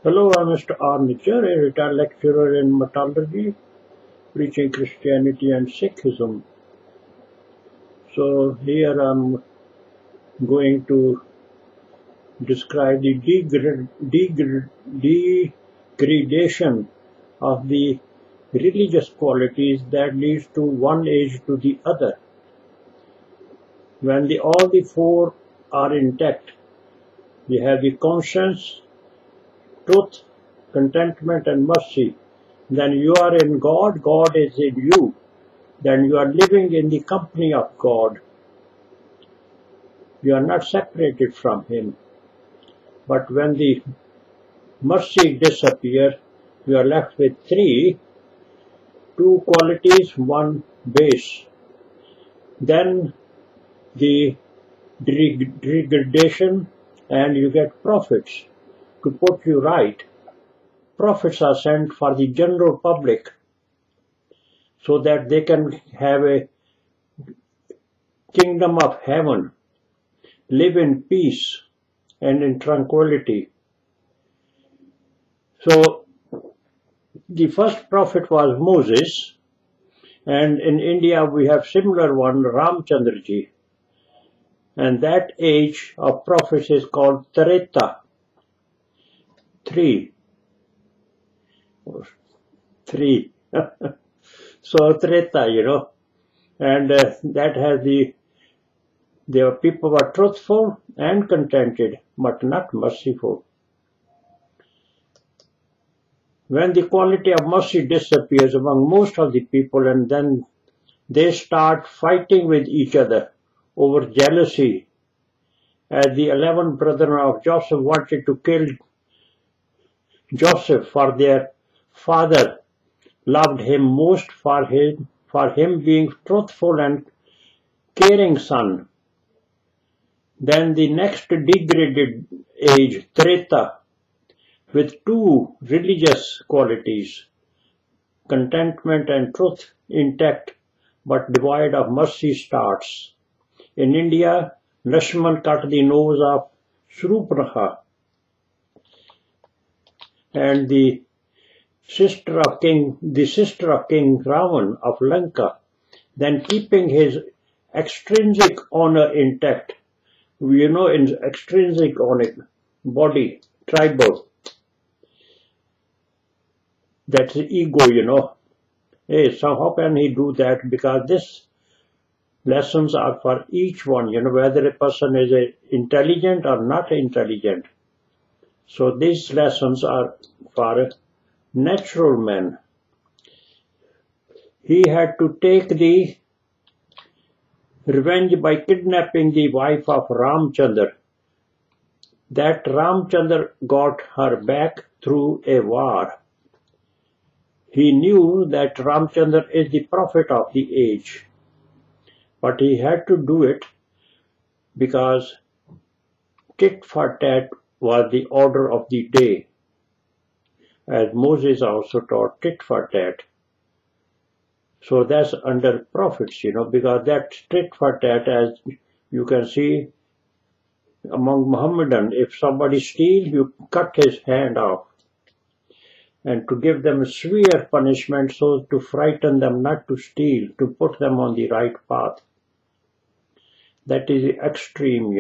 Hello, I'm Mr. R. Nichar, a retired lecturer in metallurgy, preaching Christianity and Sikhism. So here I'm going to describe the degradation of the religious qualities that leads to one age to the other. When all the four are intact, we have the conscience, truth, contentment and mercy. Then you are in God, God is in you. Then you are living in the company of God. You are not separated from Him. But when the mercy disappears, you are left with two qualities, one base. Then the degradation, and you get prophets to put you right. Prophets are sent for the general public so that they can have a kingdom of heaven, live in peace and in tranquility. So the first prophet was Moses, and in India we have similar one, Ramchandraji, and that age of prophets is called Traetta. Three. So Traetta, and that has the people were truthful and contented, but not merciful. When the quality of mercy disappears among most of the people, and then they start fighting with each other over jealousy, as the 11 brethren of Joseph wanted to kill Joseph, for their father loved him most for him being truthful and caring son. Then the next degraded age, Traetta, with two religious qualities, contentment and truth intact, but devoid of mercy, starts. In India, Lakshman cut the nose of Surupnaha, and the sister of King Ravan of Lanka, then keeping his extrinsic honor intact. In extrinsic honor, body, tribal. That's the ego, Hey, so how can he do that? Because these lessons are for each one, whether a person is intelligent or not intelligent. So these lessons are for natural men. He had to take the revenge by kidnapping the wife of Ramchandra. That Ramchandra got her back through a war. He knew that Ramchandra is the prophet of the age, but he had to do it because tit for tat was the order of the day, as Moses also taught tit for tat. So that's under prophets, because that tit for tat, as you can see among Mohammedan, if somebody steals, you cut his hand off, and to give them a severe punishment so to frighten them not to steal, to put them on the right path. That is the extreme,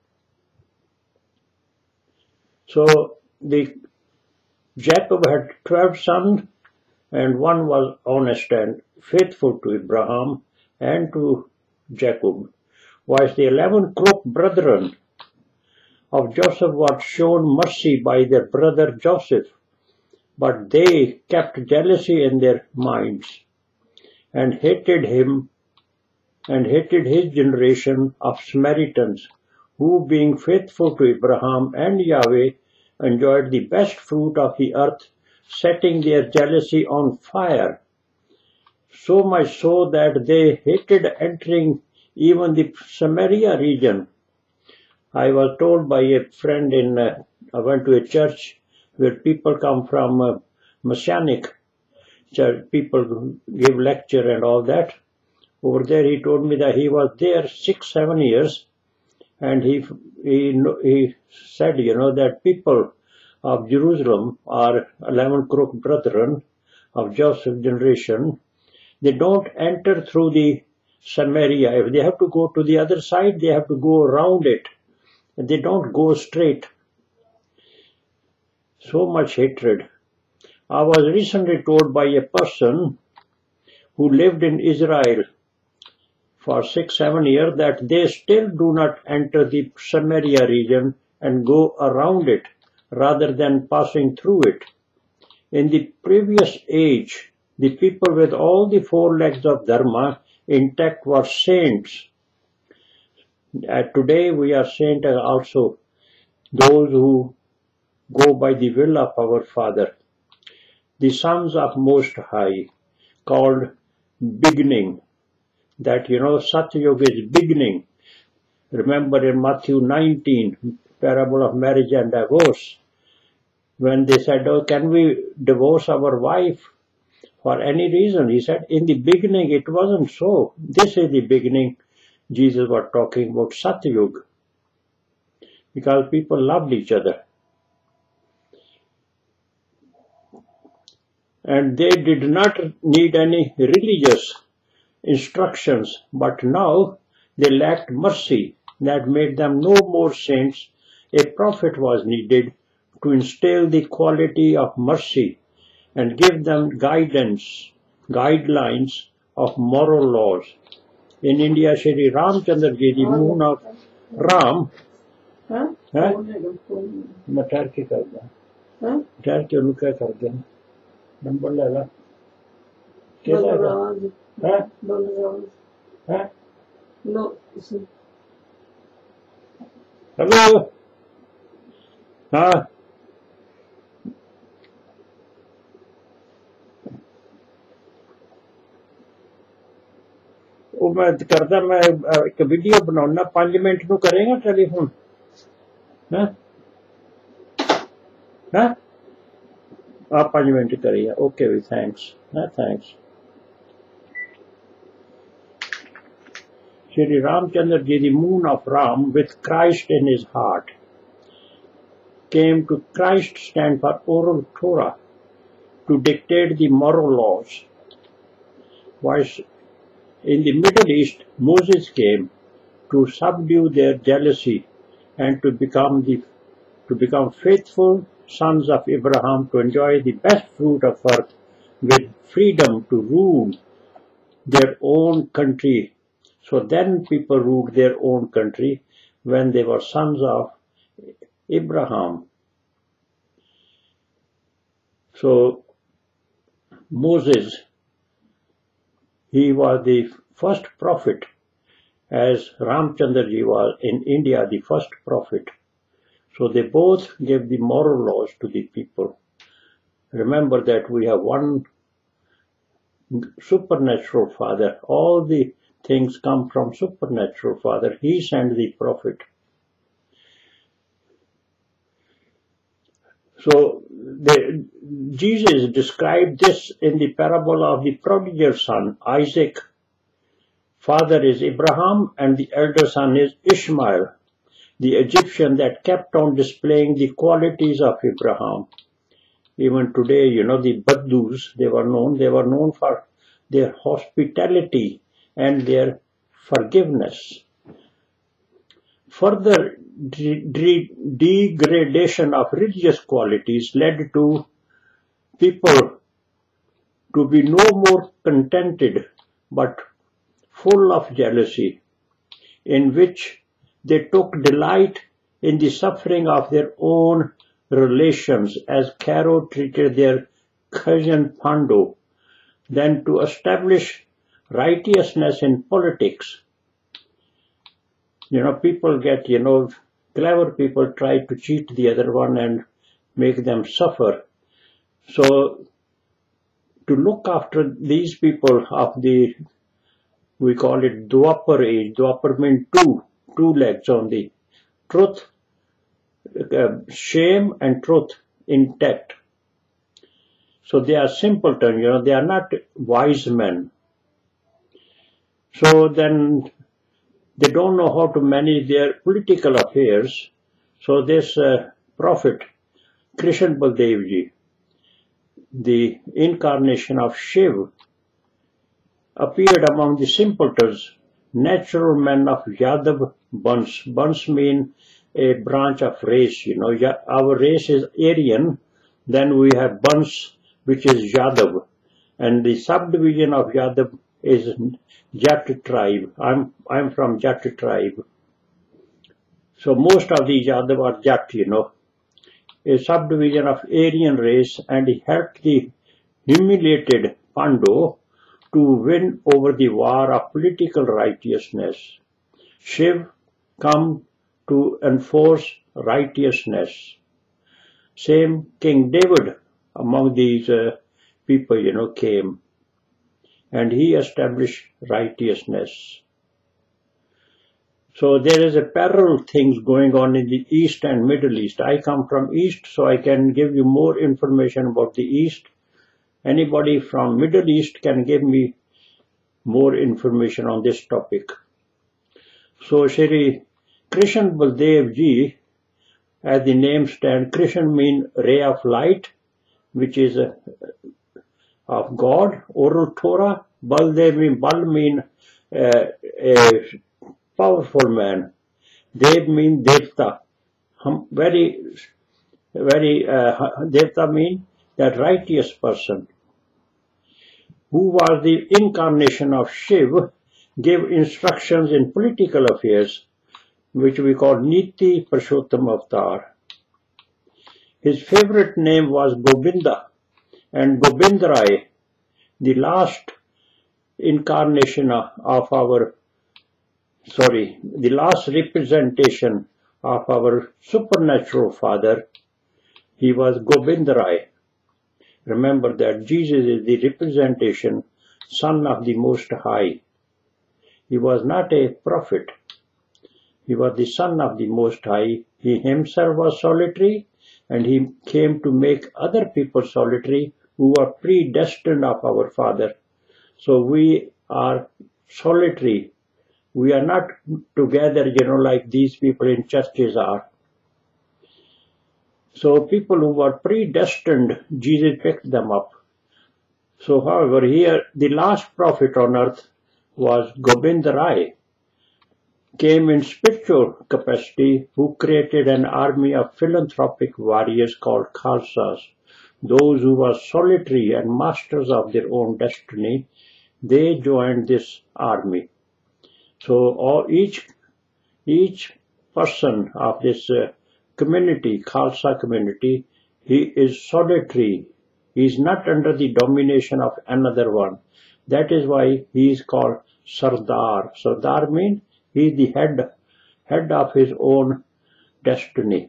So Jacob had 12 sons, and one was honest and faithful to Abraham and to Jacob, whilst the 11 crook brethren of Joseph were shown mercy by their brother Joseph, but they kept jealousy in their minds and hated him and hated his generation of Samaritans, who, being faithful to Abraham and Yahweh, enjoyed the best fruit of the earth, setting their jealousy on fire, so much so that they hated entering even the Samaria region. I was told by a friend I went to a church where people come from Messianic church, people give lecture and all that. Over there he told me that he was there 6-7 years, and he said, that people of Jerusalem are 11 crook brethren of Joseph's generation. They don't enter through the Samaria. If they have to go to the other side, they have to go around it. They don't go straight. So much hatred. I was recently told by a person who lived in Israel for 6-7 years that they still do not enter the Samaria region and go around it rather than passing through it. In the previous age, the people with all the 4 legs of Dharma intact were saints. Today we are saints also, those who go by the will of our Father. The sons of Most High, called beginning. That, Sattyug is beginning. Remember in Matthew 19, parable of marriage and divorce, when they said, oh, can we divorce our wife for any reason? He said, in the beginning it wasn't so. This is the beginning. Jesus was talking about Sattyug, because people loved each other. And they did not need any religious instructions, but now they lacked mercy. That made them no more saints. A prophet was needed to instill the quality of mercy and give them guidelines of moral laws. In India, Shri Ramchandra Ji, the moon of Ram, मैं ठहर के कर दिया, ठहर के उन्हें क्या कर दिया, नंबर लेगा, क्या लेगा, हैं, हेलो, हाँ, वो मैं करता, मैं एक वीडियो बनाऊना 5 मिनट नू करेगा टेलीफोन, हाँ, हाँ, आप 5 मिनट करिए, ओके भी, थैंक्स, हाँ, thanks. Shri Ramchandra Ji, the moon of Ram, with Christ in his heart, came to Christ stand for oral Torah to dictate the moral laws. Whilst in the Middle East, Moses came to subdue their jealousy and to become faithful sons of Abraham, to enjoy the best fruit of earth with freedom to rule their own country. So then people ruled their own country when they were sons of Abraham. So Moses, he was the first prophet, as Ramchandra Ji was in India the first prophet. So they both gave the moral laws to the people. Remember that we have one supernatural Father. All the things come from supernatural Father. He sent the prophet. So Jesus described this in the parable of the prodigal son, Isaac. Father is Abraham and the elder son is Ishmael, the Egyptian that kept on displaying the qualities of Abraham. Even today, the Baddus, they were known for their hospitality and their forgiveness. Further degradation of religious qualities led to people to be no more contented but full of jealousy, in which they took delight in the suffering of their own relations, as Caro treated their cousin Pandu. Then to establish righteousness in politics, people get, clever people try to cheat the other one and make them suffer. So to look after these people of the, we call it Dwapar age. Dwapar means two legs only. Truth, shame and truth intact. So they are simpleton, they are not wise men. So then they don't know how to manage their political affairs. So this prophet Krishna Baldev ji, the incarnation of Shiv, appeared among the simpletons, natural men of Yadav Bans. Bans mean a branch of race. Our race is Aryan, then we have Bans, which is Yadav, and the subdivision of Yadav is Jat tribe. I'm from Jat tribe. So most of these Yadav are Jat, a subdivision of Aryan race, and he helped the humiliated Pandu to win over the war of political righteousness. Shiv come to enforce righteousness. Same King David among these people, came, and he established righteousness. So there is a parallel things going on in the East and Middle East. I come from East, so I can give you more information about the East. Anybody from Middle East can give me more information on this topic. So Shri Krishna Baldev ji, as the name stands, Krishna means ray of light, which is of God, oral Torah. Baldev mean a powerful man. Dev means Devta. Devta mean that righteous person, who was the incarnation of Shiv, gave instructions in political affairs, which we call Niti Purushottam Avatar. His favorite name was Govinda, and Govindrai, the last incarnation the last representation of our supernatural father, he was Govindrai. Remember that Jesus is the representation, son of the Most High. He was not a prophet. He was the son of the Most High. He himself was solitary, and he came to make other people solitary who were predestined of our Father. So we are solitary. We are not together, like these people in churches are. So people who were predestined, Jesus picked them up. So however, here the last prophet on earth was Gobind Rai, came in spiritual capacity, who created an army of philanthropic warriors called Khalsas. Those who were solitary and masters of their own destiny, they joined this army. So each person of this community, Khalsa community, he is solitary. He is not under the domination of another one. That is why he is called Sardar. Sardar means he is the head of his own destiny.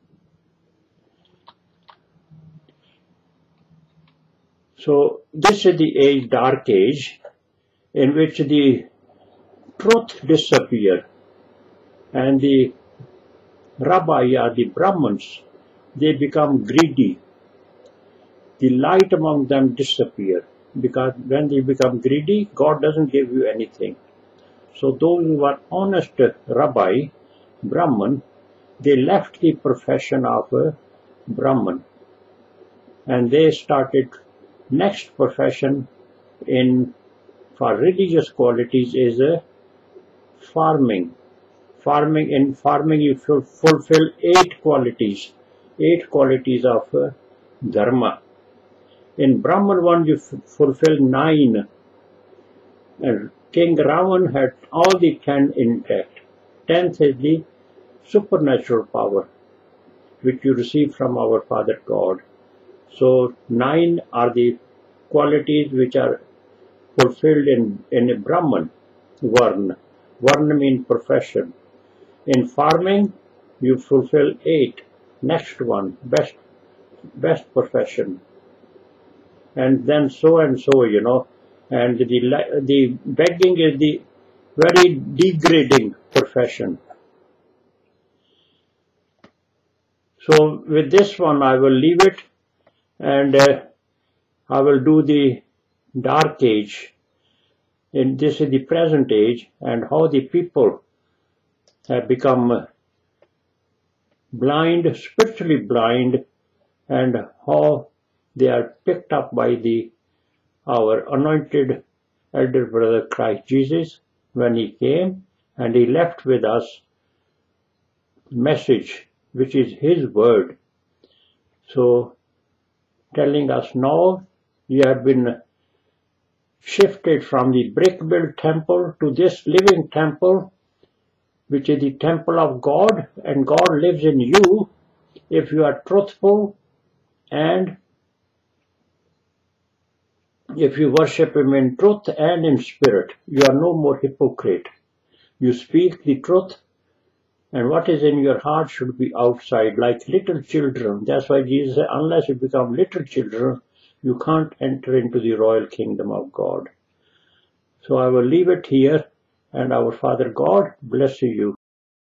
So this is the age, dark age, in which the truth disappears, and the rabbi or the Brahmins, they become greedy. The light among them disappears, because when they become greedy, God doesn't give you anything. So those who were honest rabbi, Brahman, they left the profession of a Brahman, and they started next profession for religious qualities is farming. In farming you fulfill 8 qualities of dharma. In Brahman one you fulfill 9, and King Ravan had all the 10 intact. 10th is the supernatural power, which you receive from our Father God. So 9 are the qualities which are fulfilled in a Brahman, Varna. Varna means profession. In farming, you fulfill 8. Next one, best profession. And then so and so, And the begging is the very degrading profession. So with this one, I will leave it, and I will do the dark age. And this is the present age, and how the people have become blind, spiritually blind, and how they are picked up by our anointed elder brother Christ Jesus when he came, and he left with us message, which is his word. So telling us now you have been shifted from the brick-built temple to this living temple, which is the temple of God, and God lives in you if you are truthful and if you worship him in truth and in spirit. You are no more hypocrite. You speak the truth, and what is in your heart should be outside, like little children. That's why Jesus said, unless you become little children, you can't enter into the royal kingdom of God. So I will leave it here, and our Father God bless you.